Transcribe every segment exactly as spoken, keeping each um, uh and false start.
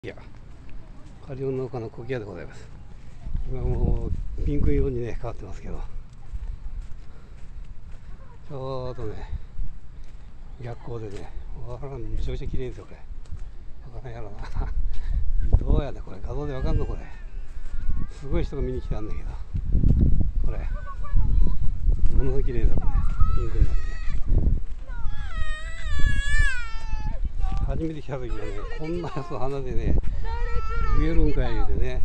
いや、カリオン農家のコキアでございます。今もうピンク色にね変わってますけど、ちょうどね逆光でね、わからん、めちゃめちゃ綺麗ですよこれ。わからんやろなどうやねこれ、画像でわかんのこれ。すごい人が見に来たんだけど、これものすごい綺麗だこれ、ピンクになって。初めて来た時はね、こんなやつ花でね植えるんかい言うてね。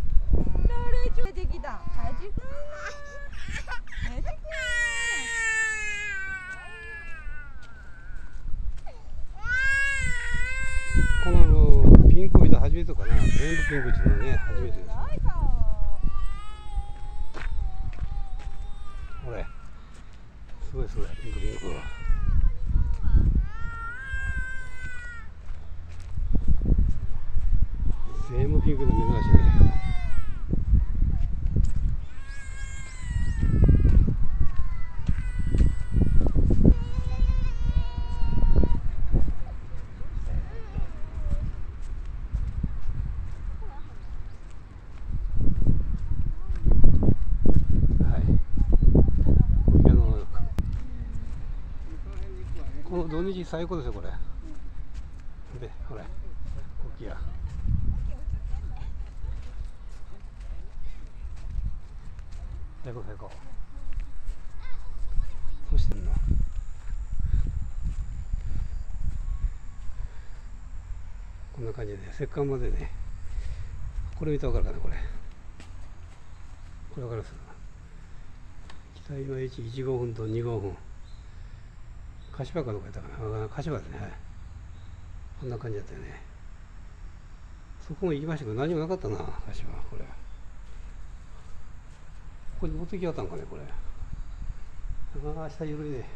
このピンクを見た初めてかな、全部ピンクっていうのはね初めてです。これすごいすごい、ピンクピンク。全部ピンクの珍しいね。この土日最高ですよこれ。で、ほら、コキア。最高最高。どうしてんの？こんな感じで、石棺までね。これ見てわかるかなこれ。これわかります？北今いち、いちごふんとにごふん。柏かどこやったかな、柏ですね、はい、こんな感じだったよね。そこも行きましたけど何もなかったな、柏。これここに持ってきやったんかねこれ。ああ、下緩いね。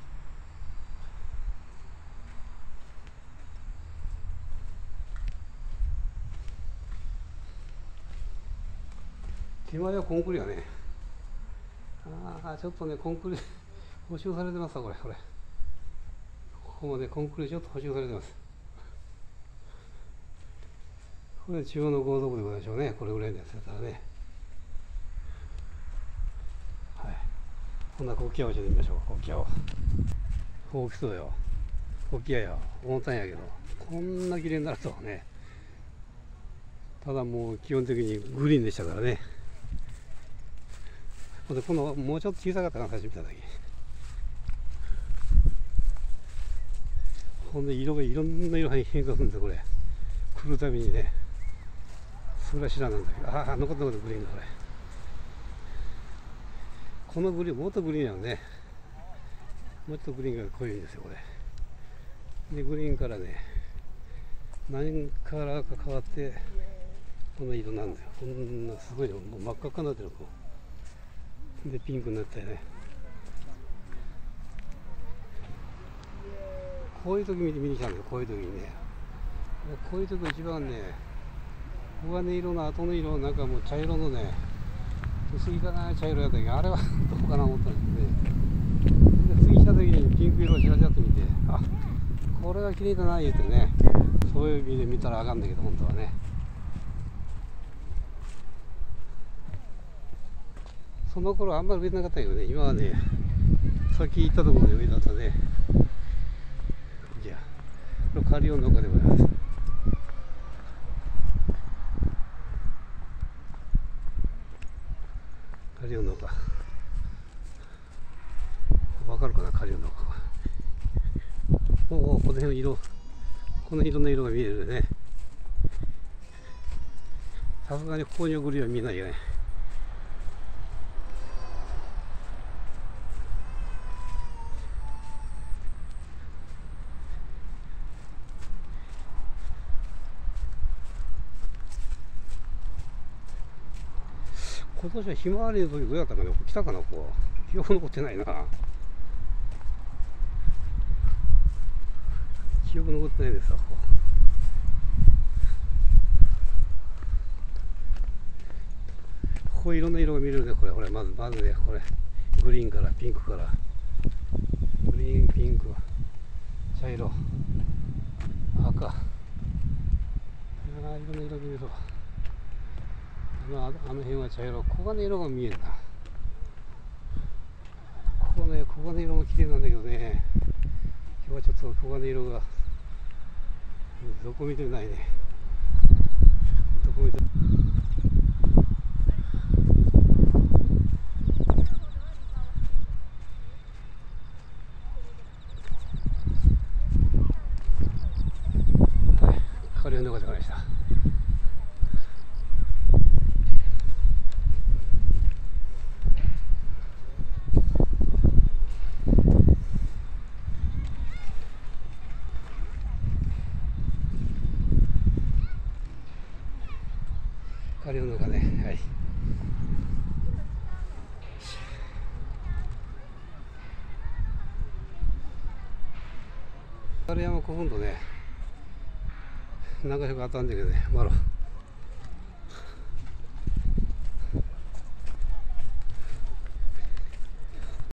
手前はコンクリがね、ああちょっとねコンクリ補修されてますわこれ。これここもねコンクリちょっと補修されてます。これ中央の合同部でございましょうね、これぐらいのやつだったらね。はい、こんなコキアをちょっと見ましょう。コキアを大きそうよコキアや、重たいんやけどこんな綺麗になるとはね。ただもう基本的にグリーンでしたからね。このもうちょっと小さかったかな最初見た時。ほんで色がいろんな色に変化するんですよこれ、来るたびにね。それは知らないんだけど、ああ残った残ったグリーンだこれ。このグリーンもっとグリーンなのね、もっとグリーンが濃いんですよこれで。グリーンからね何カラーか変わってこんな色なんだよ。こんなすごいの、もう真っ赤っかになってるこうで、ピンクになったよね。こういう時見て見に来たんだよ、こういう時にね。こういう時一番ね、上根色の後の色、なんかもう茶色のね、薄いかな茶色やったけど、あれはどうかな思ったんですね。で次来た時にピンク色をちらちらっと見て、あ、これは綺麗だな言うてね、そういう意味で見たらあかんだけど、本当はね。その頃あんまり植えてなかったけどね、今はね、さっき行ったところで植えだったね。じゃあ、カリオン農家でございます。カリオン農家。わかるかな、カリオン農家は。おお、この辺の色、この色の色が見えるね。さすがにここに送るように見えないよね。今年はひまわりの時どうやったかな、来たかな、ここ。記憶残ってないな。記憶残ってないですわ、ここ。ここいろんな色が見れるね、これ。これまず、まずね、これ。グリーンからピンクから。グリーン、ピンク、茶色、赤。 いろんな色見ると、あの、あの辺は茶色、黄金色が見えるな。ここね、黄金色も綺麗なんだけどね、今日はちょっと黄金色がどこ見てもないね。どこ見ても下流の中でました。下流の中ね、はい。春山古墳とね、何か所かあったんだけどね、まろ。